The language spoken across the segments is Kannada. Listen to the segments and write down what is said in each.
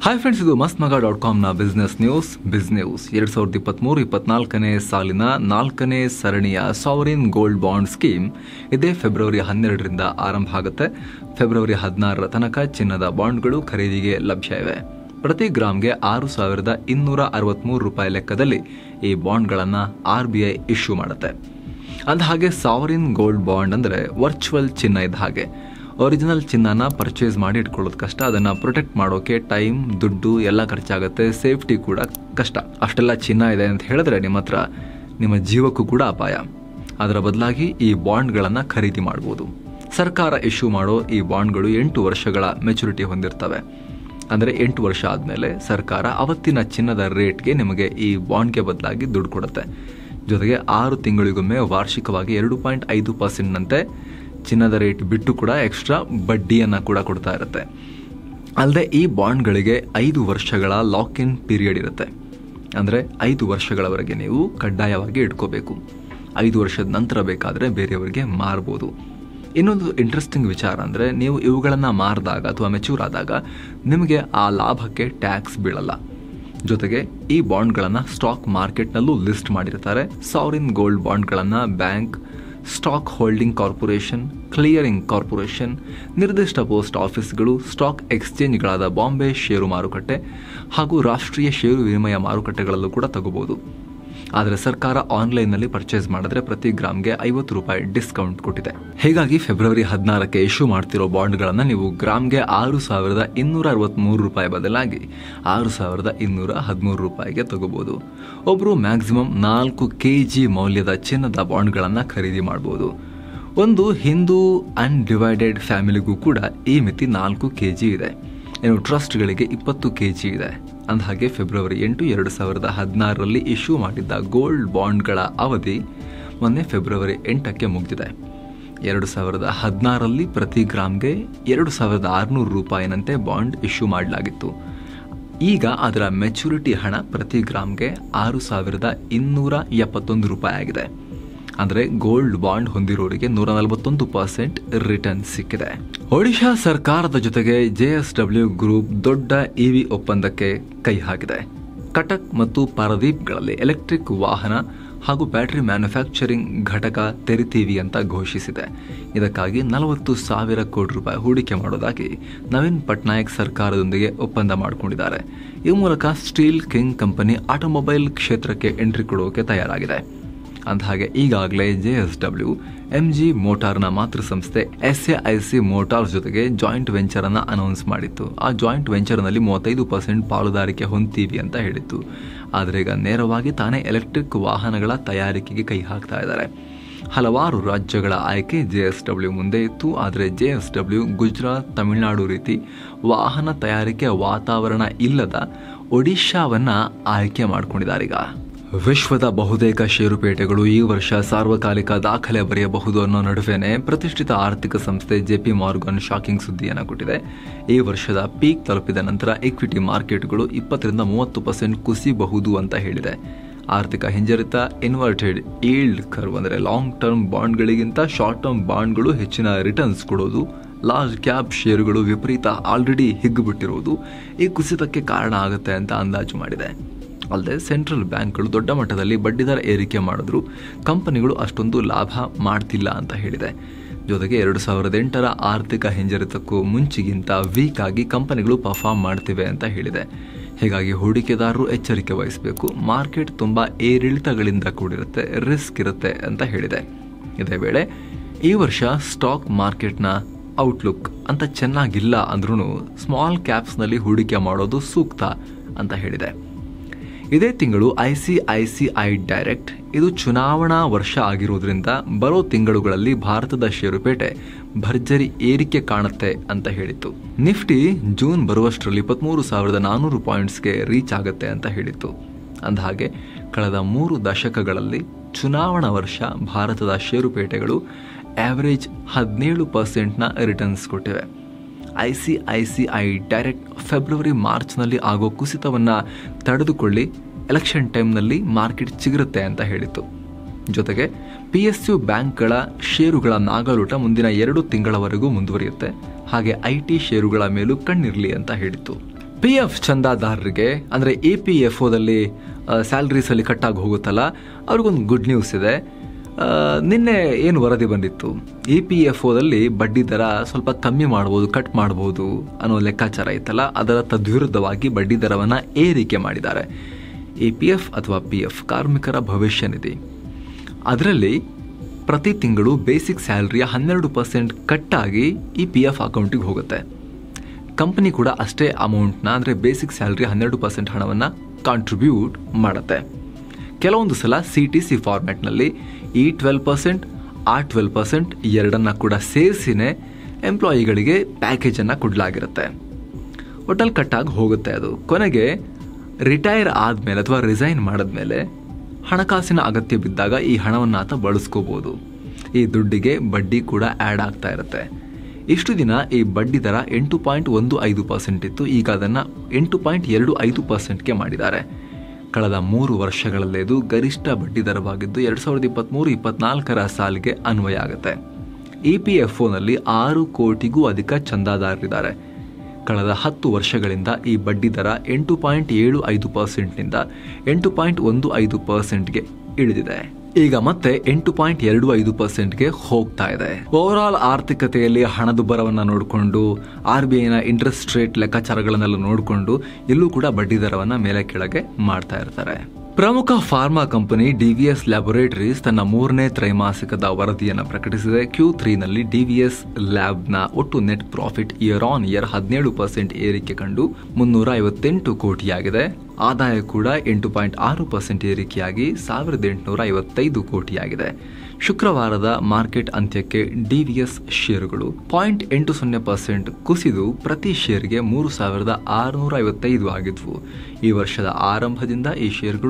ಹಾಯ್ ಫ್ರೆಂಡ್ಸ್, ಇದು mastmaga.comನ ಬಿಸ್ನೆಸ್ ನ್ಯೂಸ್ 2023-24ನೇ ಸಾಲಿನ 4ನೇ ಸರಣಿಯ ಸಾವರಿನ್ ಗೋಲ್ಡ್ ಬಾಂಡ್ ಸ್ಕೀಮ್ ಇದೇ ಫೆಬ್ರವರಿ 12ರಿಂದ ಆರಂಭ ಆಗುತ್ತೆ. ಫೆಬ್ರವರಿ 16ರ ತನಕ ಚಿನ್ನದ ಬಾಂಡ್ಗಳು ಖರೀದಿಗೆ ಲಭ್ಯ ಇವೆ. ಪ್ರತಿ ಗ್ರಾಮ್ಗೆ 6,263 ರೂಪಾಯಿ ಲೆಕ್ಕದಲ್ಲಿ ಈ ಬಾಂಡ್ಗಳನ್ನು RBI ಇಶ್ಯೂ ಮಾಡುತ್ತೆ. ಅಂದಹಾಗೆ ಸಾವರಿನ್ ಗೋಲ್ಡ್ ಬಾಂಡ್ ಅಂದರೆ ವರ್ಚುವಲ್ ಚಿನ್ನ ಇದ್ದ ಹಾಗೆ. ಒರಿಜಿನಲ್ ಚಿನ್ನನ ಪರ್ಚೇಸ್ ಮಾಡಿ ಇಟ್ಕೊಳ್ಳೋದು ಕಷ್ಟ. ಅದನ್ನು ಪ್ರೊಟೆಕ್ಟ್ ಮಾಡೋಕೆ ಟೈಮ್, ದುಡ್ಡು ಎಲ್ಲ ಖರ್ಚಾಗುತ್ತೆ. ಸೇಫ್ಟಿ ಕೂಡ ಕಷ್ಟ. ಅಷ್ಟೆಲ್ಲ ಚಿನ್ನ ಇದೆ ಅಂತ ಹೇಳಿದ್ರೆ ನಿಮ್ಮ ಜೀವಕ್ಕೂ ಕೂಡ ಅಪಾಯ. ಅದರ ಬದಲಾಗಿ ಈ ಬಾಂಡ್ಗಳನ್ನು ಖರೀದಿ ಮಾಡ್ಬೋದು. ಸರ್ಕಾರ ಇಶ್ಯೂ ಮಾಡೋ ಈ ಬಾಂಡ್ಗಳು 8 ವರ್ಷಗಳ ಮೆಚುರಿಟಿ ಹೊಂದಿರ್ತವೆ. ಅಂದರೆ 8 ವರ್ಷ ಆದಮೇಲೆ ಸರ್ಕಾರ ಅವತ್ತಿನ ಚಿನ್ನದ ರೇಟ್ಗೆ ನಿಮಗೆ ಈ ಬಾಂಡ್ಗೆ ಬದಲಾಗಿ ದುಡ್ಡು ಕೊಡುತ್ತೆ. ಜೊತೆಗೆ 6 ತಿಂಗಳಿಗೊಮ್ಮೆ ವಾರ್ಷಿಕವಾಗಿ 2.5%ನಂತೆ ಚಿನ್ನದ ರೇಟ್ ಬಿಟ್ಟು ಕೂಡ ಎಕ್ಸ್ಟ್ರಾ ಬಡ್ಡಿಯನ್ನು ಕೂಡ ಕೊಡ್ತಾ ಇರುತ್ತೆ. ಅಲ್ಲದೆ ಈ ಬಾಂಡ್ಗಳಿಗೆ 5 ವರ್ಷಗಳ ಲಾಕ್ ಇನ್ ಪೀರಿಯಡ್ ಇರುತ್ತೆ. ಅಂದರೆ 5 ವರ್ಷಗಳವರೆಗೆ ನೀವು ಕಡ್ಡಾಯವಾಗಿ ಇಟ್ಕೋಬೇಕು. 5 ವರ್ಷದ ನಂತರ ಬೇಕಾದರೆ ಬೇರೆಯವರಿಗೆ ಮಾರ್ಬೋದು. ಇನ್ನೊಂದು ಇಂಟ್ರೆಸ್ಟಿಂಗ್ ವಿಚಾರ ಅಂದರೆ ನೀವು ಇವುಗಳನ್ನು ಮಾರಿದಾಗ ಅಥವಾ ಮೆಚೂರ್ ಆದಾಗ ನಿಮಗೆ ಆ ಲಾಭಕ್ಕೆ ಟ್ಯಾಕ್ಸ್ ಬೀಳಲ್ಲ. ಜೊತೆಗೆ ಈ ಬಾಂಡ್ಗಳನ್ನು ಸ್ಟಾಕ್ ಮಾರ್ಕೆಟ್ನಲ್ಲೂ ಲಿಸ್ಟ್ ಮಾಡಿರ್ತಾರೆ. ಸಾವರಿನ್ ಗೋಲ್ಡ್ ಬಾಂಡ್ಗಳನ್ನು bank, stock holding corporation, clearing corporation, ನಿರ್ದಿಷ್ಟ ಪೋಸ್ಟ್ ಆಫೀಸ್ಗಳು, ಸ್ಟಾಕ್ ಎಕ್ಸ್ಚೇಂಜ್ಗಳಾದ ಬಾಂಬೆ ಷೇರು ಮಾರುಕಟ್ಟೆ ಹಾಗೂ ರಾಷ್ಟ್ರೀಯ ಷೇರು ವಿನಿಮಯ ಮಾರುಕಟ್ಟೆಗಳಲ್ಲೂ ಕೂಡ ತಗೋಬಹುದು. ಆದರೆ ಸರ್ಕಾರ ಆನ್ಲೈನ್ನಲ್ಲಿ ಪರ್ಚೇಸ್ ಮಾಡಿದ್ರೆ ಪ್ರತಿ ಗ್ರಾಮ್ಗೆ 50 ರೂಪಾಯಿ ಡಿಸ್ಕೌಂಟ್ ಕೊಟ್ಟಿದೆ. ಹೀಗಾಗಿ ಫೆಬ್ರವರಿ 16ಕ್ಕೆ ಇಶ್ಯೂ ಮಾಡ್ತಿರೋ ಬಾಂಡ್ಗಳನ್ನು ನೀವು ಗ್ರಾಮ್ಗೆ 6,263 ರೂಪಾಯಿ ಬದಲಾಗಿ 6,213 ರೂಪಾಯಿಗೆ ತಗೋಬಹುದು. ಒಬ್ಬರು ಮ್ಯಾಕ್ಸಿಮಮ್ 4 kg ಮೌಲ್ಯದ ಚಿನ್ನದ ಬಾಂಡ್ಗಳನ್ನು ಖರೀದಿ ಮಾಡಬಹುದು. ಒಂದು ಹಿಂದೂ ಅನ್ಡಿವೈಡೆಡ್ ಫ್ಯಾಮಿಲಿಗೂ ಕೂಡ ಈ ಮಿತಿ 4 kg ಇದೆ. ಇನ್ನು ಟ್ರಸ್ಟ್ಗಳಿಗೆ 20 kg ಇದೆ. ಅಂದಹಾಗೆ ಫೆಬ್ರವರಿ 8, 2016ರಲ್ಲಿ ಇಶ್ಯೂ ಮಾಡಿದ್ದ ಗೋಲ್ಡ್ ಬಾಂಡ್ಗಳ ಅವಧಿ ಮೊನ್ನೆ ಫೆಬ್ರವರಿ 8ಕ್ಕೆ ಮುಗಿದಿದೆ. 2016ರಲ್ಲಿ ಪ್ರತಿ ಗ್ರಾಮ್ಗೆ 2,600 ರೂಪಾಯಿನಂತೆ ಬಾಂಡ್ ಇಶ್ಯೂ ಮಾಡಲಾಗಿತ್ತು. ಈಗ ಅದರ ಮೆಚುರಿಟಿ ಹಣ ಪ್ರತಿ ಗ್ರಾಮ್ಗೆ 6,271 ರೂಪಾಯಿ ಆಗಿದೆ. ಅಂದರೆ ಗೋಲ್ಡ್ ಬಾಂಡ್ ಹೊಂದಿರೋರಿಗೆ 141% ರಿಟರ್ನ್ ಸಿಕ್ಕಿದೆ. ಒಡಿಶಾ ಸರ್ಕಾರದ ಜೊತೆಗೆ JSW ಗ್ರೂಪ್ ದೊಡ್ಡ EV ಒಪ್ಪಂದಕ್ಕೆ ಕೈ ಹಾಕಿದೆ. ಕಟಕ್ ಮತ್ತು ಪಾರದೀಪ್ಗಳಲ್ಲಿ ಎಲೆಕ್ಟ್ರಿಕ್ ವಾಹನ ಹಾಗೂ ಬ್ಯಾಟರಿ ಮ್ಯಾನುಫ್ಯಾಕ್ಚರಿಂಗ್ ಘಟಕ ತೆರಿತೀವಿ ಅಂತ ಘೋಷಿಸಿದೆ. ಇದಕ್ಕಾಗಿ 40,000 ಕೋಟಿ ರೂಪಾಯಿ ಹೂಡಿಕೆ ಮಾಡೋದಾಗಿ ನವೀನ್ ಪಟ್ನಾಯಕ್ ಸರ್ಕಾರದೊಂದಿಗೆ ಒಪ್ಪಂದ ಮಾಡಿಕೊಂಡಿದ್ದಾರೆ. ಈ ಮೂಲಕ ಸ್ಟೀಲ್ ಕಿಂಗ್ ಕಂಪನಿ ಆಟೋಮೊಬೈಲ್ ಕ್ಷೇತ್ರಕ್ಕೆ ಎಂಟ್ರಿ ಕೊಡೋಕೆ ತಯಾರಾಗಿದೆ. ಅಂದಹಾಗೆ ಈಗಾಗಲೇ JSW MG ಮೋಟಾರ್ನ ಮಾತೃ ಸಂಸ್ಥೆ SAIC ಮೋಟಾರ್ಸ್ ಜೊತೆಗೆ ಜಾಯಿಂಟ್ ವೆಂಚರ್ ಅನ್ನು ಅನೌನ್ಸ್ ಮಾಡಿತ್ತು. ಆ ಜಾಯಿಂಟ್ ವೆಂಚರ್ನಲ್ಲಿ 35% ಪಾಲುದಾರಿಕೆ ಹೊಂದ್ತೀವಿ ಅಂತ ಹೇಳಿತ್ತು. ಆದರೆ ಈಗ ನೇರವಾಗಿ ತಾನೇ ಎಲೆಕ್ಟ್ರಿಕ್ ವಾಹನಗಳ ತಯಾರಿಕೆಗೆ ಕೈ ಹಾಕ್ತಾ ಇದ್ದಾರೆ. ಹಲವಾರು ರಾಜ್ಯಗಳ ಆಯ್ಕೆ JSW ಮುಂದೆ ಇತ್ತು. ಆದರೆ JSW ಗುಜರಾತ್, ತಮಿಳುನಾಡು ರೀತಿ ವಾಹನ ತಯಾರಿಕೆ ವಾತಾವರಣ ಇಲ್ಲದ ಒಡಿಶಾವನ್ನ ಆಯ್ಕೆ ಮಾಡಿಕೊಂಡಿದ್ದಾರೆ. ಈಗ ವಿಶ್ವದ ಬಹುತೇಕ ಷೇರುಪೇಟೆಗಳು ಈ ವರ್ಷ ಸಾರ್ವಕಾಲಿಕ ದಾಖಲೆ ಬರೆಯಬಹುದು ಅನ್ನೋ ನಡುವೆನೇ ಪ್ರತಿಷ್ಠಿತ ಆರ್ಥಿಕ ಸಂಸ್ಥೆ JP ಮಾರ್ಗನ್ ಶಾಕಿಂಗ್ ಸುದ್ದಿಯನ್ನು ಕೊಟ್ಟಿದೆ. ಈ ವರ್ಷದ ಪೀಕ್ ತಲುಪಿದ ನಂತರ ಇಕ್ವಿಟಿ ಮಾರ್ಕೆಟ್ಗಳು 20-30% ಕುಸಿಯಬಹುದು ಅಂತ ಹೇಳಿದೆ. ಆರ್ಥಿಕ ಹಿಂಜರಿತ, ಇನ್ವರ್ಟೆಡ್ ಈಲ್ಡ್ ಕರ್ವ್ ಅಂದರೆ ಲಾಂಗ್ ಟರ್ಮ್ ಬಾಂಡ್ಗಳಿಗಿಂತ ಶಾರ್ಟ್ ಟರ್ಮ್ ಬಾಂಡ್ಗಳು ಹೆಚ್ಚಿನ ರಿಟರ್ನ್ಸ್ ಕೊಡೋದು, ಲಾರ್ಜ್ ಕ್ಯಾಪ್ ಷೇರುಗಳು ವಿಪರೀತ ಆಲ್ರೆಡಿ ಹಿಗ್ಗುಬಿಟ್ಟಿರುವುದು ಈ ಕುಸಿತಕ್ಕೆ ಕಾರಣ ಆಗುತ್ತೆ ಅಂತ ಅಂದಾಜು ಮಾಡಿದೆ. ಅಲ್ಲದೆ ಸೆಂಟ್ರಲ್ ಬ್ಯಾಂಕ್ಗಳು ದೊಡ್ಡ ಮಟ್ಟದಲ್ಲಿ ಬಡ್ಡಿದರ ಏರಿಕೆ ಮಾಡಿದ್ರು ಕಂಪನಿಗಳು ಅಷ್ಟೊಂದು ಲಾಭ ಮಾಡ್ತಿಲ್ಲ ಅಂತ ಹೇಳಿದೆ. ಜೊತೆಗೆ 2008ರ ಆರ್ಥಿಕ ಹಿಂಜರಿತಕ್ಕೂ ಮುಂಚೆಗಿಂತ ವೀಕ್ ಆಗಿ ಕಂಪನಿಗಳು ಪರ್ಫಾರ್ಮ್ ಮಾಡ್ತಿವೆ ಅಂತ ಹೇಳಿದೆ. ಹೀಗಾಗಿ ಹೂಡಿಕೆದಾರರು ಎಚ್ಚರಿಕೆ ವಹಿಸಬೇಕು. ಮಾರ್ಕೆಟ್ ತುಂಬ ಏರಿಳಿತಗಳಿಂದ ಕೂಡಿರುತ್ತೆ, ರಿಸ್ಕ್ ಇರುತ್ತೆ ಅಂತ ಹೇಳಿದೆ. ಇದೇ ವೇಳೆ ಈ ವರ್ಷ ಸ್ಟಾಕ್ ಮಾರ್ಕೆಟ್ನ ಔಟ್ಲುಕ್ ಅಂತ ಚೆನ್ನಾಗಿಲ್ಲ ಅಂದ್ರೂ ಸ್ಮಾಲ್ ಕ್ಯಾಪ್ಸ್ನಲ್ಲಿ ಹೂಡಿಕೆ ಮಾಡೋದು ಸೂಕ್ತ ಅಂತ ಹೇಳಿದೆ. ಇದೇ ತಿಂಗಳು ICICI ಡೈರೆಕ್ಟ್ ಇದು ಚುನಾವಣಾ ವರ್ಷ ಆಗಿರೋದ್ರಿಂದ ಬರೋ ತಿಂಗಳುಗಳಲ್ಲಿ ಭಾರತದ ಷೇರುಪೇಟೆ ಭರ್ಜರಿ ಏರಿಕೆ ಕಾಣುತ್ತೆ ಅಂತ ಹೇಳಿತ್ತು. ನಿಫ್ಟಿ ಜೂನ್ ಬರುವಷ್ಟರಲ್ಲಿ 23,400 ಪಾಯಿಂಟ್ಸ್ಗೆ ರೀಚ್ ಆಗುತ್ತೆ ಅಂತ ಹೇಳಿತ್ತು. ಅಂದಹಾಗೆ ಕಳೆದ 3 ದಶಕಗಳಲ್ಲಿ ಚುನಾವಣಾ ವರ್ಷ ಭಾರತದ ಷೇರುಪೇಟೆಗಳು ಆವರೇಜ್ 17%ನ ರಿಟರ್ನ್ಸ್ ಕೊಟ್ಟಿವೆ. ICICI ಡೈರೆಕ್ಟ್ ಫೆಬ್ರವರಿ ಮಾರ್ಚ್ನಲ್ಲಿ ಆಗೋ ಕುಸಿತವನ್ನು ತಡೆದುಕೊಳ್ಳಿ ಎಲೆಕ್ಷನ್ ಟೈಮ್ನಲ್ಲಿ ಮಾರ್ಕೆಟ್ ಚಿಗುರುತ್ತೆ ಅಂತ ಹೇಳಿತ್ತು. ಜೊತೆಗೆ PSU ಬ್ಯಾಂಕ್ಗಳ ಷೇರುಗಳ ನಾಗಲೂಟ ಮುಂದಿನ 2 ತಿಂಗಳವರೆಗೂ ಮುಂದುವರಿಯುತ್ತೆ. ಹಾಗೆ IT ಷೇರುಗಳ ಮೇಲೂ ಕಣ್ಣಿರಲಿ ಅಂತ ಹೇಳಿತ್ತು. PF ಚಂದಾದಾರರಿಗೆ ಅಂದರೆ EPFOದಲ್ಲಿ ಸ್ಯಾಲ್ರೀಸಲ್ಲಿ ಕಟ್ಟಾಗಿ ಹೋಗುತ್ತಲ್ಲ, ಅವ್ರಿಗೊಂದು ಗುಡ್ ನ್ಯೂಸ್ ಇದೆ. ನಿನ್ನೆ ಏನು ವರದಿ ಬಂದಿತ್ತು, EPFOದಲ್ಲಿ ಬಡ್ಡಿ ದರ ಸ್ವಲ್ಪ ಕಮ್ಮಿ ಮಾಡ್ಬೋದು, ಕಟ್ ಮಾಡ್ಬೋದು ಅನ್ನೋ ಲೆಕ್ಕಾಚಾರ ಇತ್ತಲ್ಲ, ಅದರ ತದ್ವಿರುದ್ಧವಾಗಿ ಬಡ್ಡಿ ದರವನ್ನು ಏರಿಕೆ ಮಾಡಿದ್ದಾರೆ. EPF ಅಥವಾ PF ಕಾರ್ಮಿಕರ ಭವಿಷ್ಯ ನಿಧಿ, ಅದರಲ್ಲಿ ಪ್ರತಿ ತಿಂಗಳು ಬೇಸಿಕ್ ಸ್ಯಾಲ್ರಿಯ 12% ಕಟ್ಟಾಗಿ ಈ PF ಅಕೌಂಟಿಗೆ ಹೋಗುತ್ತೆ. ಕಂಪನಿ ಕೂಡ ಅಷ್ಟೇ ಅಮೌಂಟ್ನ ಅಂದರೆ ಬೇಸಿಕ್ ಸ್ಯಾಲ್ರಿ 12% ಹಣವನ್ನು ಕಾಂಟ್ರಿಬ್ಯೂಟ್ ಮಾಡುತ್ತೆ. ಕೆಲವೊಂದು ಸಲ CTC ಫಾರ್ಮ್ಯಾಟ್ನಲ್ಲಿ ಈ 12%, ಆ 12% ಎರಡನ್ನ ಕೂಡ ಸೇರಿಸಿನೇ ಎಂಪ್ಲಾಯಿಗಳಿಗೆ ಪ್ಯಾಕೇಜನ್ನು ಕೊಡಲಾಗಿರುತ್ತೆ. ಒಟ್ಟಲ್ಲಿ ಕಟ್ಟಾಗಿ ಹೋಗುತ್ತೆ. ಅದು ಕೊನೆಗೆ ರಿಟೈರ್ ಆದಮೇಲೆ ಅಥವಾ ರಿಸೈನ್ ಮಾಡಿದ್ಮೇಲೆ ಹಣಕಾಸಿನ ಅಗತ್ಯ ಬಿದ್ದಾಗ ಈ ಹಣವನ್ನು ಆತ ಬಳಸ್ಕೋಬೋದು. ಈ ದುಡ್ಡಿಗೆ ಬಡ್ಡಿ ಕೂಡ ಆ್ಯಡ್ ಆಗ್ತಾ ಇರುತ್ತೆ. ಇಷ್ಟು ದಿನ ಈ ಬಡ್ಡಿ ದರ 8.15% ಇತ್ತು, ಈಗ ಅದನ್ನು 8.25%ಗೆ ಮಾಡಿದ್ದಾರೆ. ಕಳೆದ 3 ವರ್ಷಗಳಲ್ಲೇ ಇದು ಗರಿಷ್ಠ ಬಡ್ಡಿ ದರವಾಗಿದ್ದು 2023-24 ಸಾಲಿಗೆ ಅನ್ವಯ ಆಗುತ್ತೆ. EPFOನಲ್ಲಿ 6 ಕೋಟಿಗೂ ಅಧಿಕ ಚಂದಾದಾರರಿದ್ದಾರೆ. ಕಳೆದ 10 ವರ್ಷಗಳಿಂದ ಈ ಬಡ್ಡಿ ದರ 8.75%ನಿಂದ 8.15%ಗೆ ಇಳಿದಿದೆ. ಈಗ ಮತ್ತೆ 8.25%ಗೆ ಹೋಗ್ತಾ ಇದೆ. ಓವರ್ ಆಲ್ ಆರ್ಥಿಕತೆಯಲ್ಲಿ ಹಣದುಬ್ಬರವನ್ನು ನೋಡಿಕೊಂಡು RBIನ ಇಂಟ್ರೆಸ್ಟ್ ರೇಟ್ ಲೆಕ್ಕಾಚಾರಗಳನ್ನೆಲ್ಲ ನೋಡಿಕೊಂಡು ಇಲ್ಲೂ ಕೂಡ ಬಡ್ಡಿ ದರವನ್ನು ಮೇಲೆ ಕೆಳಗೆ ಮಾಡ್ತಾ ಇರ್ತಾರೆ. ಪ್ರಮುಖ ಫಾರ್ಮಾ ಕಂಪನಿ DVS ಲ್ಯಾಬೊರೇಟರೀಸ್ ತನ್ನ 3ನೇ ತ್ರೈಮಾಸಿಕದ ವರದಿಯನ್ನು ಪ್ರಕಟಿಸಿದೆ. Q3ನಲ್ಲಿ DVS ಲ್ಯಾಬ್ನ ಒಟ್ಟು net profit year on year 17% ಏರಿಕೆ ಕಂಡು 358 ಕೋಟಿಯಾಗಿದೆ. ಆದಾಯ ಕೂಡ 8.6% ಏರಿಕೆಯಾಗಿ 1855 ಕೋಟಿಯಾಗಿದೆ. ಶುಕ್ರವಾರದ ಮಾರ್ಕೆಟ್ ಅಂತ್ಯಕ್ಕೆ DVS ಷೇರುಗಳು 0.80% ಕುಸಿದು ಪ್ರತಿ ಷೇರ್ಗೆ 3655 ಆಗಿದ್ವು. ಈ ವರ್ಷದ ಆರಂಭದಿಂದ ಈ ಷೇರುಗಳು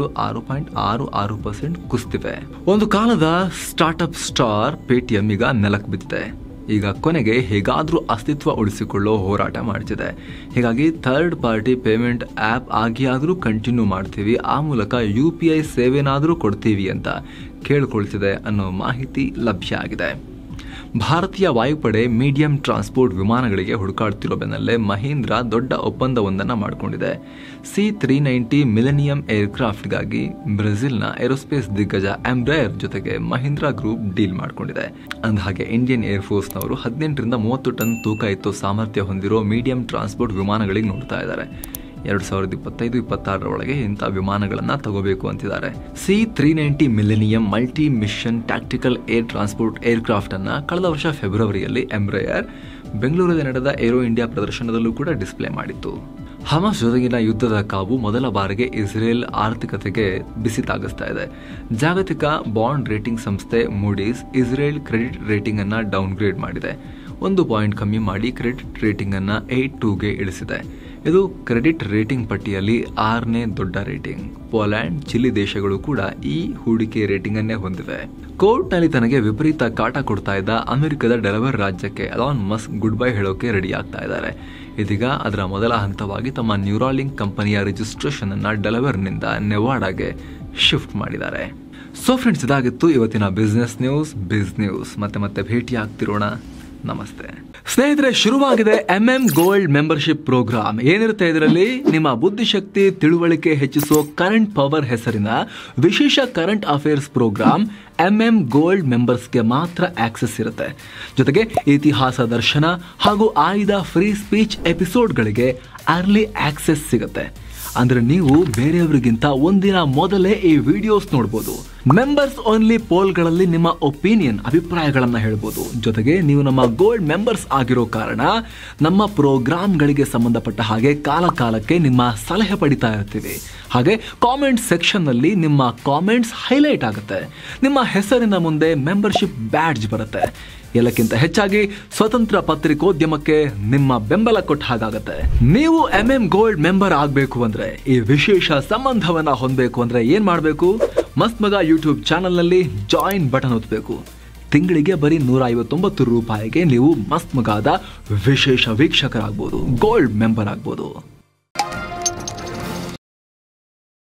6.66% ಕುಸಿದಿವೆ. ಒಂದು ಕಾಲದ ಸ್ಟಾರ್ಟ್ಅಪ್ ಸ್ಟಾರ್ ಪೇಟಿಎಂ ಈಗ ನೆಲಕ್ಕೆ ಬಿದ್ದಿದೆ. ಈಗ ಕೊನೆಗೆ ಹೇಗಾದರೂ ಅಸ್ತಿತ್ವ ಉಳಿಸಿಕೊಳ್ಳೋ ಹೋರಾಟ ಮಾಡ್ತಿದೆ. ಹೀಗಾಗಿ ಥರ್ಡ್ ಪಾರ್ಟಿ ಪೇಮೆಂಟ್ ಆ್ಯಪ್ ಆಗಿಯಾದರೂ ಕಂಟಿನ್ಯೂ ಮಾಡ್ತೀವಿ, ಆ ಮೂಲಕ UPI ಸೇವೆನಾದರೂ ಕೊಡ್ತೀವಿ ಅಂತ ಕೇಳ್ಕೊಳ್ತಿದೆ ಅನ್ನೋ ಮಾಹಿತಿ ಲಭ್ಯ ಆಗಿದೆ. ಭಾರತೀಯ ವಾಯುಪಡೆ ಮೀಡಿಯಂ ಟ್ರಾನ್ಸ್ಪೋರ್ಟ್ ವಿಮಾನಗಳಿಗೆ ಹುಡುಕಾಡ್ತಿರೋ ಬೆನ್ನಲ್ಲೇ ಮಹೀಂದ್ರ ದೊಡ್ಡ ಒಪ್ಪಂದವೊಂದನ್ನು ಮಾಡಿಕೊಂಡಿದೆ. C390 ಮಿಲೆನಿಯಂ ಏರ್ಕ್ರಾಫ್ಟ್ಗಾಗಿ ಬ್ರೆಜಿಲ್ನ ಏರೋಸ್ಪೇಸ್ ದಿಗ್ಗಜ ಎಂಬ್ರಾಯರ್ ಜೊತೆಗೆ ಮಹೀಂದ್ರ ಗ್ರೂಪ್ ಡೀಲ್ ಮಾಡಿಕೊಂಡಿದೆ. ಅಂದಹಾಗೆ ಇಂಡಿಯನ್ ಏರ್ಫೋರ್ಸ್ನವರು 18ರಿಂದ 30 ಟನ್ ತೂಕ ಎತ್ತೋ ಸಾಮರ್ಥ್ಯ ಹೊಂದಿರೋ ಮೀಡಿಯಂ ಟ್ರಾನ್ಸ್ಪೋರ್ಟ್ ವಿಮಾನಗಳಿಗೆ ನೋಡ್ತಾ ಇದ್ದಾರೆ. 2025-26 ಒಳಗೆ ಇಂಥ ವಿಮಾನಗಳನ್ನು ತಗೋಬೇಕು ಅಂತಿದ್ದಾರೆ. C390 millennium multi mission tactical air transport aircraft ಅನ್ನ ಕಳೆದ ವರ್ಷ ಫೆಬ್ರವರಿಯಲ್ಲಿ ಎಂಬ್ರಾಯರ್ ಬೆಂಗಳೂರಲ್ಲಿ ನಡೆದ ಏರೋ ಇಂಡಿಯಾ ಪ್ರದರ್ಶನದಲ್ಲೂ ಕೂಡ ಡಿಸ್ಪ್ಲೇ ಮಾಡಿತ್ತು. ಹಮಾಸ್ ಜೊತೆಗಿನ ಯುದ್ಧದ ಕಾವು ಮೊದಲ ಬಾರಿಗೆ ಇಸ್ರೇಲ್ ಆರ್ಥಿಕತೆಗೆ ಬಿಸಿ ತಾಗಿಸ್ತಾ ಇದೆ. ಜಾಗತಿಕ ಬಾಂಡ್ ರೇಟಿಂಗ್ ಸಂಸ್ಥೆ ಮೂಡೀಸ್ ಇಸ್ರೇಲ್ ಕ್ರೆಡಿಟ್ ರೇಟಿಂಗ್ ಅನ್ನ ಡೌನ್ಗ್ರೇಡ್ ಮಾಡಿದೆ. 1 ಪಾಯಿಂಟ್ ಕಮ್ಮಿ ಮಾಡಿ ಕ್ರೆಡಿಟ್ ರೇಟಿಂಗ್ ಅನ್ನ 8.2ಗೆ ಇಳಿಸಿದೆ. ಇದು ಕ್ರೆಡಿಟ್ ರೇಟಿಂಗ್ ಪಟ್ಟಿಯಲ್ಲಿ 6ನೇ ದೊಡ್ಡ ರೇಟಿಂಗ್. ಪೋಲ್ಯಾಂಡ್, ಚಿಲಿ ದೇಶಗಳು ಕೂಡ ಈ ಹೂಡಿಕೆ ರೇಟಿಂಗ್ ಅನ್ನೇ ಹೊಂದಿವೆ. ಕೋರ್ಟ್ನಲ್ಲಿ ತನಗೆ ವಿಪರೀತ ಕಾಟ ಕೊಡ್ತಾ ಇದ್ದ ಅಮೆರಿಕದ ಡೆಲವೇರ್ ರಾಜ್ಯಕ್ಕೆ ಎಲಾನ್ ಮಸ್ಕ್ ಗುಡ್ ಬೈ ಹೇಳೋಕೆ ರೆಡಿ ಆಗ್ತಾ ಇದ್ದಾರೆ. ಇದೀಗ ಅದರ ಮೊದಲ ಹಂತವಾಗಿ ತಮ್ಮ ನ್ಯೂರಾಲಿಂಕ್ ಕಂಪನಿಯ ರಿಜಿಸ್ಟ್ರೇಷನ್ ಅನ್ನ ಡೆಲವೇರ್ನಿಂದ ನೆವಾಡಾಗೆ ಶಿಫ್ಟ್ ಮಾಡಿದ್ದಾರೆ. ಸೊ ಫ್ರೆಂಡ್ಸ್, ಇದಾಗಿತ್ತು ಇವತ್ತಿನ ಬಿಸ್ನೆಸ್ ನ್ಯೂಸ್. ಮತ್ತೆ ಭೇಟಿ ಆಗ್ತಿರೋಣ. ನಮಸ್ತೆ ಸ್ನೇಹಿತರೆ, ಶುರುವಾಗಿದೆ ಗೋಲ್ಡ್ ಮೆಂಬರ್ಶಿಪ್ ಪ್ರೋಗ್ರಾಮ್. ಏನಿರುತ್ತೆ ಇದರಲ್ಲಿ? ನಿಮ್ಮ ಬುದ್ಧಿಶಕ್ತಿ ತಿಳುವಳಿಕೆ ಹೆಚ್ಚಿಸೋ ಕರೆಂಟ್ ಪವರ್ ಹೆಸರಿನ ವಿಶೇಷ ಕರೆಂಟ್ ಅಫೇರ್ಸ್ ಪ್ರೋಗ್ರಾಮ್ ಗೋಲ್ಡ್ ಮೆಂಬರ್ಸ್ಗೆ ಮಾತ್ರ ಆಕ್ಸೆಸ್ ಇರುತ್ತೆ. ಜೊತೆಗೆ ಇತಿಹಾಸ ದರ್ಶನ ಹಾಗೂ ಆಯ್ದ ಫ್ರೀ ಸ್ಪೀಚ್ ಎಪಿಸೋಡ್ಗಳಿಗೆ ಅರ್ಲಿ ಆಕ್ಸೆಸ್ ಸಿಗುತ್ತೆ. ಅಂದ್ರೆ ನೀವು ಬೇರೆಯವರಿಗಿಂತ ಒಂದಿನ ಮೊದಲೇ ಈ ವಿಡಿಯೋಸ್ ನೋಡಬಹುದು. ಮೆಂಬರ್ಸ್ ಓನ್ಲಿ ಪೋಲ್ಗಳಲ್ಲಿ ನಿಮ್ಮ ಒಪಿನಿಯನ್, ಅಭಿಪ್ರಾಯಗಳನ್ನ ಹೇಳ್ಬೋದು. ಜೊತೆಗೆ ನೀವು ನಮ್ಮ ಗೋಲ್ಡ್ ಮೆಂಬರ್ಸ್ ಆಗಿರೋ ಕಾರಣ ನಮ್ಮ ಪ್ರೋಗ್ರಾಮ್ಗಳಿಗೆ ಸಂಬಂಧಪಟ್ಟ ಹಾಗೆ ಕಾಲಕಾಲಕ್ಕೆ ನಿಮ್ಮ ಸಲಹೆ ಪಡಿತಾ ಇರ್ತೀವಿ. ಹಾಗೆ ಕಾಮೆಂಟ್ ಸೆಕ್ಷನ್ ನಲ್ಲಿ ನಿಮ್ಮ ಕಾಮೆಂಟ್ಸ್ ಹೈಲೈಟ್ ಆಗುತ್ತೆ. ನಿಮ್ಮ ಹೆಸರಿನ ಮುಂದೆ ಮೆಂಬರ್ಶಿಪ್ ಬ್ಯಾಡ್ಜ್ ಬರುತ್ತೆ. ಎಲ್ಲಕ್ಕಿಂತ ಹೆಚ್ಚಾಗಿ ಸ್ವತಂತ್ರ ಪತ್ರಿಕೋದ್ಯಮಕ್ಕೆ ನಿಮ್ಮ ಬೆಂಬಲ ಕೊಟ್ಟ ಹಾಗಾಗತ್ತೆ. ನೀವು ಗೋಲ್ಡ್ ಮೆಂಬರ್ ಆಗಬೇಕು ಅಂದ್ರೆ, ಈ ವಿಶೇಷ ಸಂಬಂಧವನ್ನ ಹೊಂದಬೇಕು ಅಂದ್ರೆ ಏನ್ ಮಾಡಬೇಕು? ಮಸ್ತ್ ಮಗ ಯೂಟ್ಯೂಬ್ ಚಾನೆಲ್ ನಲ್ಲಿ ಜಾಯಿನ್ ಬಟನ್ ಒತ್ತಬೇಕು. ತಿಂಗಳಿಗೆ ಬರೀ 159 ರೂಪಾಯಿಗೆ ನೀವು ಮಸ್ತ್ ಮಗಾದ ವಿಶೇಷ ವೀಕ್ಷಕರಾಗಬಹುದು, ಗೋಲ್ಡ್ ಮೆಂಬರ್ ಆಗ್ಬೋದು.